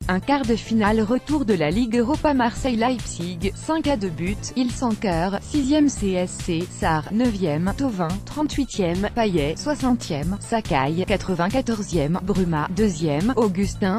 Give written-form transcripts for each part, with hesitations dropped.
Un quart de finale retour de la Ligue Europa Marseille-Leipzig, 5-2 buts, Ilsanker, 6e CSC, Sarr, 9e, Thauvin, 38e, Payet, 60e, Sakai, 94e, Bruma, 2e, Augustin,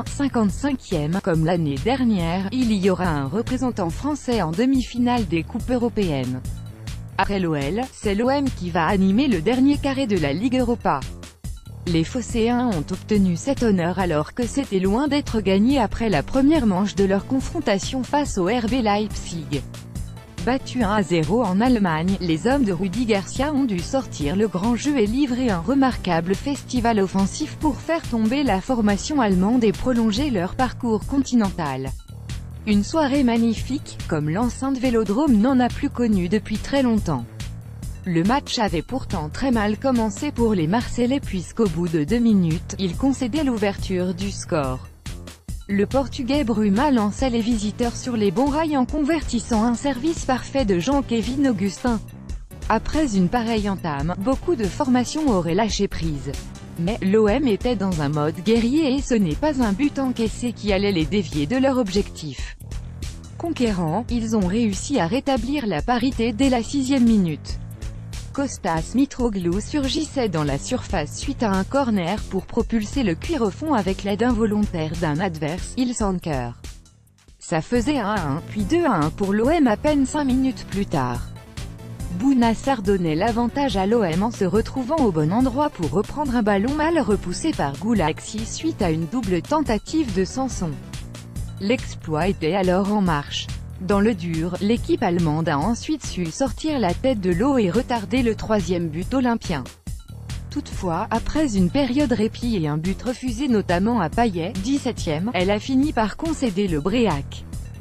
55e. Comme l'année dernière, il y aura un représentant français en demi-finale des coupes européennes. Après l'OL, c'est l'OM qui va animer le dernier carré de la Ligue Europa. Les Phocéens ont obtenu cet honneur alors que c'était loin d'être gagné après la première manche de leur confrontation face au RB Leipzig. Battus 1-0 en Allemagne, les hommes de Rudi Garcia ont dû sortir le grand jeu et livrer un remarquable festival offensif pour faire tomber la formation allemande et prolonger leur parcours continental. Une soirée magnifique, comme l'enceinte Vélodrome n'en a plus connu depuis très longtemps. Le match avait pourtant très mal commencé pour les Marseillais puisqu'au bout de 2 minutes, ils concédaient l'ouverture du score. Le Portugais Bruma lançait les visiteurs sur les bons rails en convertissant un service parfait de Jean-Kévin Augustin. Après une pareille entame, beaucoup de formations auraient lâché prise. Mais l'OM était dans un mode guerrier et ce n'est pas un but encaissé qui allait les dévier de leur objectif. Conquérants, ils ont réussi à rétablir la parité dès la 6e minute. Kostas Mitroglou surgissait dans la surface suite à un corner pour propulser le cuir au fond avec l'aide involontaire d'un adverse, Ilsanker. Ça faisait 1-1, puis 2-1 pour l'OM à peine 5 minutes plus tard. Bouna Sarr donnait l'avantage à l'OM en se retrouvant au bon endroit pour reprendre un ballon mal repoussé par Gulaxi suite à une double tentative de Sanson. L'exploit était alors en marche. Dans le dur, l'équipe allemande a ensuite su sortir la tête de l'eau et retarder le 3e but olympien. Toutefois, après une période répit et un but refusé notamment à Payet, 17e, elle a fini par concéder le Bréac.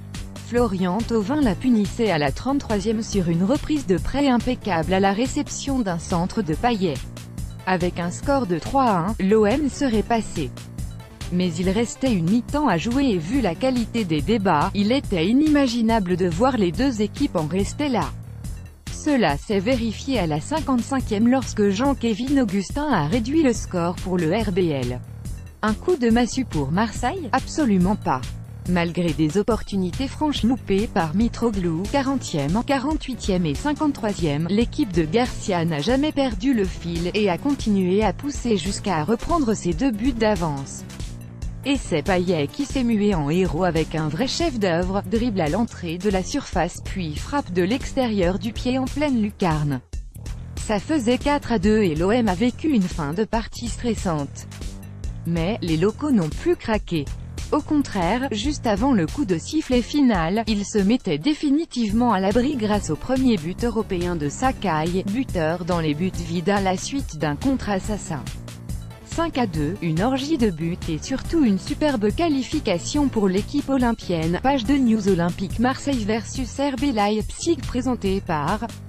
Florian Thauvin la punissait à la 33e sur une reprise de près impeccable à la réception d'un centre de Payet. Avec un score de 3-1, l'OM serait passé. Mais il restait une mi-temps à jouer et vu la qualité des débats, il était inimaginable de voir les deux équipes en rester là. Cela s'est vérifié à la 55e lorsque Jean-Kévin Augustin a réduit le score pour le RBL. Un coup de massue pour Marseille? Absolument pas. Malgré des opportunités franches loupées par Mitroglou, 40e, 48e et 53e, l'équipe de Garcia n'a jamais perdu le fil, et a continué à pousser jusqu'à reprendre ses 2 buts d'avance. Et c'est Payet qui s'est mué en héros avec un vrai chef-d'œuvre, dribble à l'entrée de la surface puis frappe de l'extérieur du pied en pleine lucarne. Ça faisait 4-2 et l'OM a vécu une fin de partie stressante. Mais, les locaux n'ont plus craqué. Au contraire, juste avant le coup de sifflet final, ils se mettaient définitivement à l'abri grâce au premier but européen de Sakai, buteur dans les buts vides à la suite d'un contre-assassin. 5-2, une orgie de buts et surtout une superbe qualification pour l'équipe olympienne. Page de News Olympique Marseille vs RB Leipzig présentée par